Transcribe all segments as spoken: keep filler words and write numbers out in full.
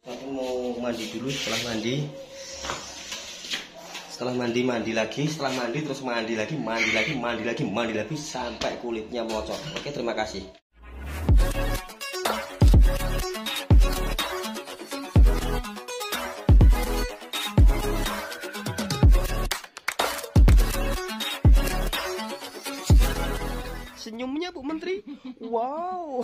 Aku mau mandi dulu. Setelah mandi Setelah mandi, mandi lagi. Setelah mandi terus mandi lagi, mandi lagi, mandi lagi, mandi lagi sampai kulitnya melocot. Oke, terima kasih. Senyumnya Bu Menteri. Wow.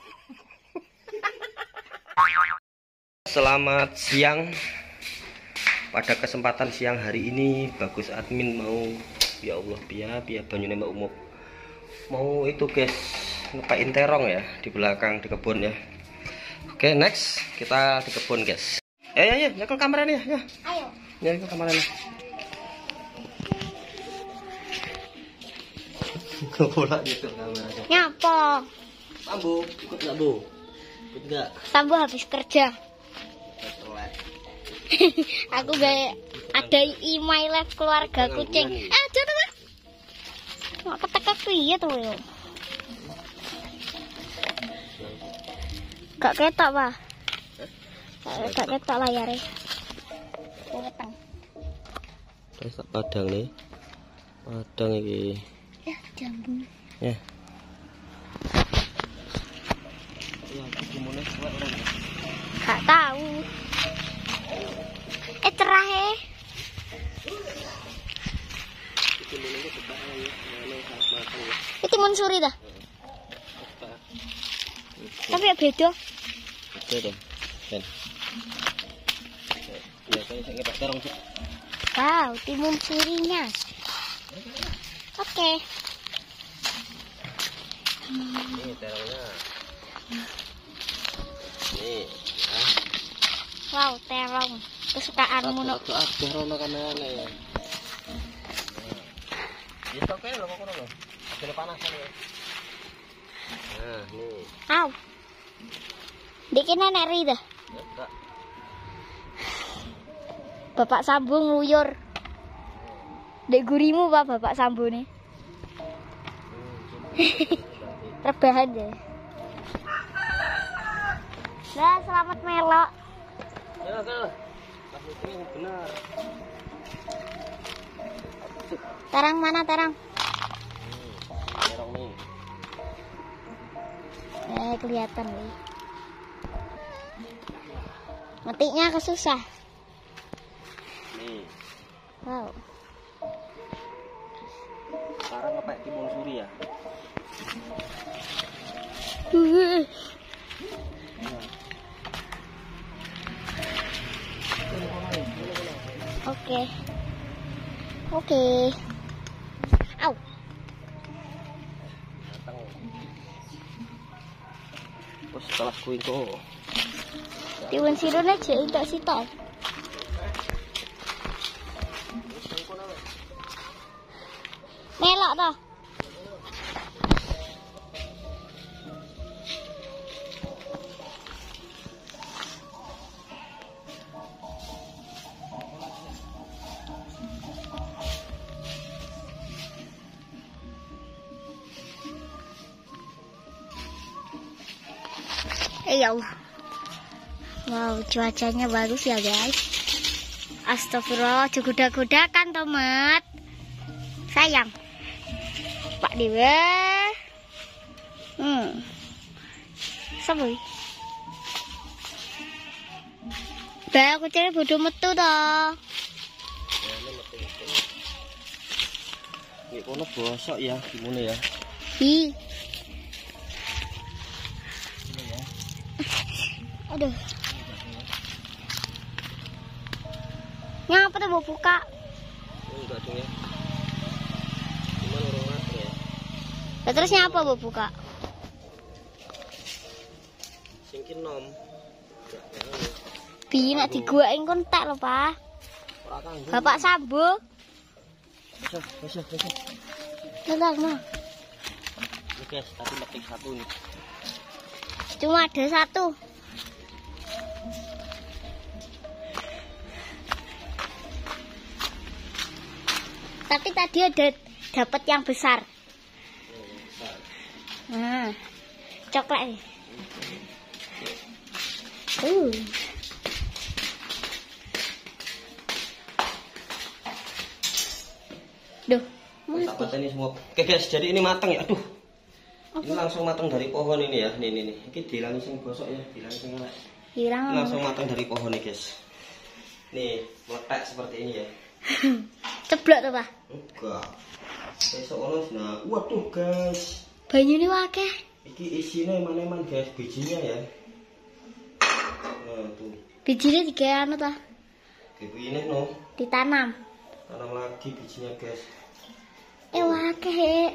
Selamat siang. Pada kesempatan siang hari ini Bagus Admin mau, ya Allah, biar biar banyune Mbak Umuk mau itu guys, ngepain terong ya di belakang di kebun ya. Oke, next kita di kebun guys. Eh ya ya, nyekel kameranya ya. Ayo. Nyekel kameranya. Bola gitu kameranya. Nyapa? Sambu, ikut nggak Bu? Ikut nggak? Sambu habis kerja. Aku gak ada email live keluarga kucing. Eh, jangan lah. Nggak ketek piye tuh yo. Gak ketok, Pak. Gak ketok layare. Weteng. Terus tak padang nih. Padang iki. Ya, jambu. Ya. Ya, gimana suwe orang? Gak tahu. Eh cerah eh. Itu timun suri dah. Tapi ya beda. Beda dong. Ben. Ya, saya ingin pakai terong sih. Wow, timun surinya. Oke. Ini terongnya. Nih, ah. Wow, terong kesukaanmu nok. Ah, terong kamera ya. Ya oke lho kok ngono lho. Ada panasan ya. Nah, nih. Aw. Bikin nenek ri dah. Ya, Bapak Sambu nguyur. Dek gurimu Pak Bapak Sambu nih. Rebahan deh. Nah, selamat melok. Ya, ya. Ini benar. Terang mana terang? Hmm, terong nih. Eh, kelihatan nih. Metiknya kesusah. Nih. Wow. Sekarang ngepak timun suri ya. Uh. Oke. Oke. Au. Terus setelah kuing kok. Timun sirun aja untuk sitok. Melok toh. Eh ya Allah. Wow, cuacanya bagus ya guys. Astagfirullah, kuda-kuda kan tomat. Sayang. Pak Dewa. Hmm. Saboy. Bah, aku cari bodoh metu toh. Ini kono bosok ya, gimana ya? Hi. Aduh. Ngapa tuh mau buka? Enggak dong ya. Cuman orang lapar ya. Lah terus nyapa mau buka? Singkin nom. Bi nek diguaking kon tek lho, Pak. Ora kanggo. Bapak Sambu. Bisa, bisa, bisa. Tenang, nah. Oke, tapi metik satu nih. Cuma ada satu. Tapi tadi ada dapat yang besar. Nah, coklat nih. Uh. Duh, Tak mati. pateni semua. Oke guys, jadi ini matang ya. Aduh. Ini langsung matang dari pohon ini ya. Nih nih nih. Ini dilangi sing gosok ya, dilangi sing elek. Hilang. Ini langsung matang dari pohon nih guys. Nih, meletak seperti ini ya. Ceblok tuh, Pak. Enggak. Besok ono nah. Waduh guys. Banyune akeh. Iki isinya eman-eman guys, bijinya ya. Nah, tuh. Bijine digawe anu ta? Kayak ini no. Ditanam. Tanam lagi bijinya guys. Eh akeh.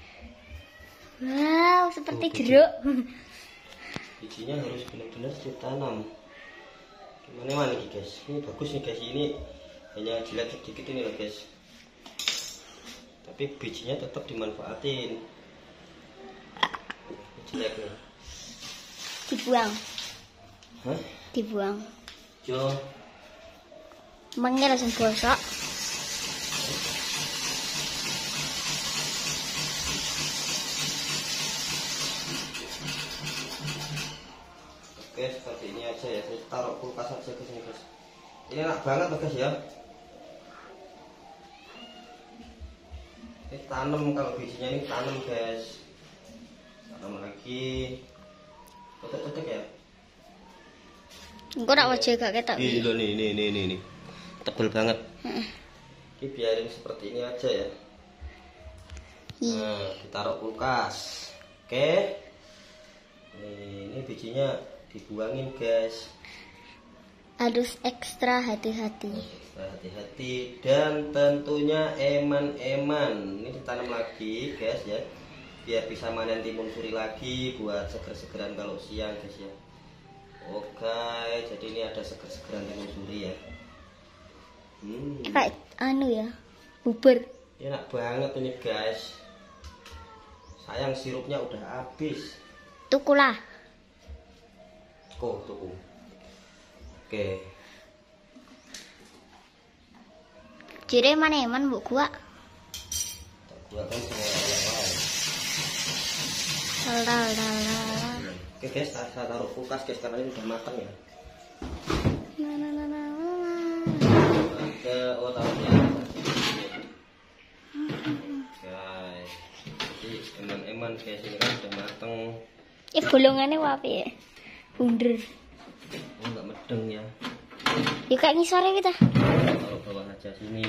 Wow, seperti Tuh, biji. jeruk. Bijinya harus benar-benar ditanam. Gimana mana nih guys? Ini bagus nih guys. Ini hanya jilat sedikit ini loh guys. Tapi bijinya tetap dimanfaatin. Jelek nih. Dibuang. Hah? Dibuang. Jo. Mangga langsung bosok. Oke, seperti ini aja ya. Saya taruh kulkas aja ke sini guys. Ini enak banget loh guys ya. Ini tanam, kalau bijinya ini tanam guys. Tanam lagi. Cetek-cetek ya. Engko nak wajah gak ketok. Gila nih, nih, nih, nih, nih. Tebel banget. Heeh. Ini biarin seperti ini aja ya. Nah, ditaruh kulkas. Oke. Nih, ini bijinya dibuangin guys. Harus ekstra hati-hati. Nah, hati-hati dan tentunya eman-eman. Ini ditanam lagi guys ya, biar bisa panen timun suri lagi buat seger-segeran kalau siang guys ya. Oke, jadi ini ada seger-segeran timun suri ya. Hmm, Kayak anu ya, bubur. enak banget ini guys. Sayang sirupnya udah habis. Tukulah. Oh, tuh. Oke. Jire mana eman mbok gua. Tak gua kan semua lain. Lalala. Oke guys, saya taruh kulkas guys karena ini udah matang ya. Ada, oh taruh di atas. Guys, jadi eman-eman guys ini kan udah matang. Eh bolongannya wapi ya. Bunder. Oh nggak medeng ya. Ya kayak ngisore kita. Taruh bawah aja sini.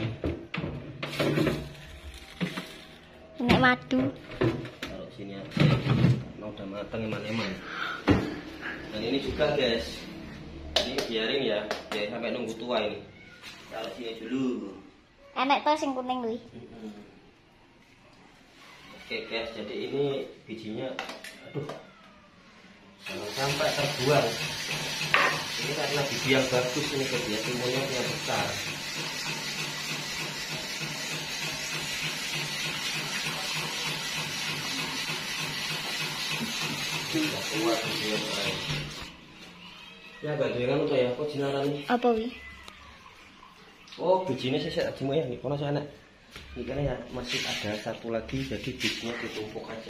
Nek madu. Taruh sini aja. Nah, udah matang eman-eman. Dan ini juga guys, ini biarin ya, biar sampai nunggu tua ini. Taruh sini dulu. Enek to sing kuning kuwi. Mm-mm. Oke guys, jadi ini bijinya, aduh, jangan sampai terbuang. Ini karena biji yang bagus ini guys ya, timunnya yang besar. Tidak kuat bijinya lain. Ya gandengan tuh ya, kok jinaran nih? Apa wi? Oh bijinya saya aja ya, nih kono saya ini kan ya masih ada satu lagi, jadi bijinya ditumpuk aja.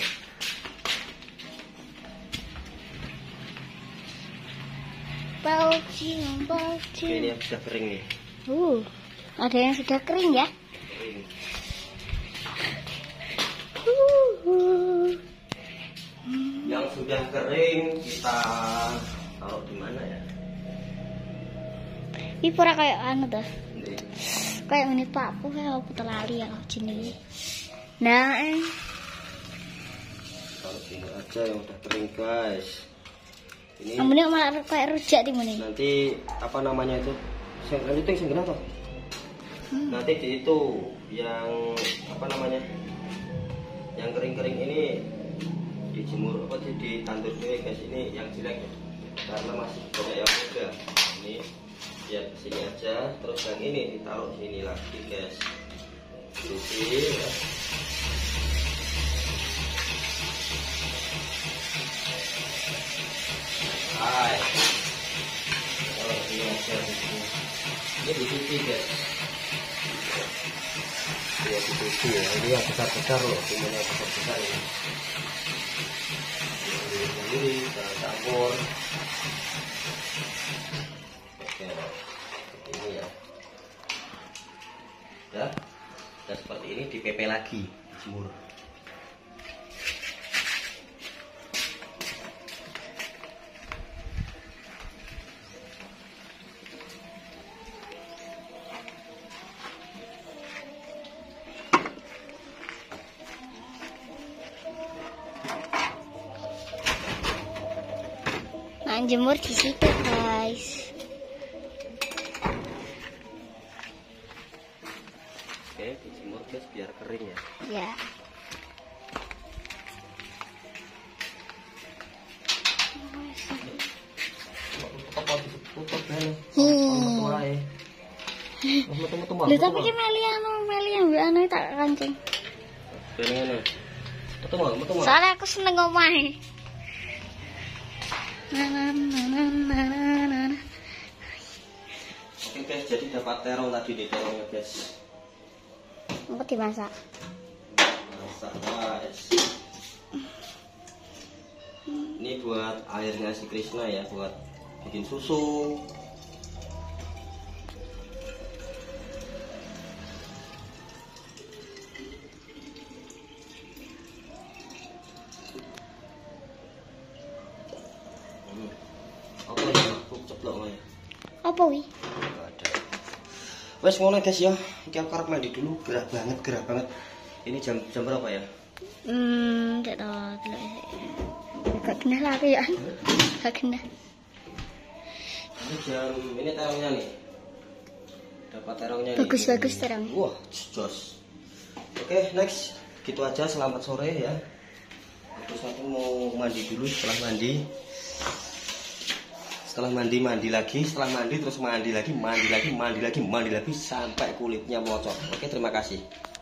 Bau cium, bau Oke, cium. ini yang sudah kering nih. Uh, ada yang sudah kering ya? Kering. Uh, Yang sudah kering kita taruh di mana ya? Ini pura kayak anu dah. Ini. Kayak menit Pak, kayak apa terlali ya jenis. Nah, eh. Taruh sini aja yang udah kering guys. Ini Amune malah kayak rujak timun ini. nanti apa namanya itu? Saya lanjut yang segera toh. Hmm. Nanti di itu yang apa namanya? Yang kering-kering ini dijemur apa sih ditandur dulu guys, ini yang jelek ya. Karena masih banyak yang muda. Ini ya kesini aja, terus yang ini ditaruh sini lagi guys. Cuci ya. Hai. Oh, ini aja di sini. Ini dicuci guys. Ya dicuci ya. Ini yang besar-besar loh, timunnya besar-besar ini. Ini sendiri, jangan campur. Oke, seperti ini ya. Ya, dan seperti ini di P P lagi jemur. Nah, jemur di situ, guys. Oke, dijemur guys biar kering ya. Ya. Lha tapi ki meli anu, meli ambek anu tak kancing. Soalnya aku seneng omahe. Oke guys, jadi dapat terong tadi nih terongnya guys. Apa dimasak? Masak guys. Ini buat airnya si Krishna ya, buat bikin susu. Hmm. Apa ya? Aku ceplok ya. Apa wi? Enggak ada. Wes ngono guys ya. Iki aku arep mandi dulu, gerah banget, gerah banget. Ini jam jam berapa ya? Hmm, tidak tahu. Gak kena lagi ya. Gak kena. Ini jam ini terongnya nih. Dapat terongnya nih. Bagus-bagus terong. Wah, jos. Oke, next. Gitu aja, selamat sore ya. Terus aku mau mandi dulu, setelah mandi. Setelah mandi, mandi lagi, setelah mandi terus mandi lagi, mandi lagi, mandi lagi, mandi lagi sampai kulitnya melocot. Oke, terima kasih.